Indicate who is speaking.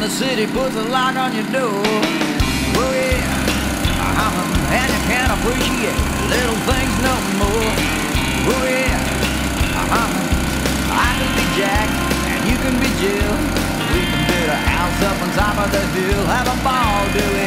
Speaker 1: the city puts a lock on your door. Oh yeah, and you can't appreciate little things no more. Oh yeah, I can be Jack and you can be Jill. We can build a house up on top of the hill, have a ball, do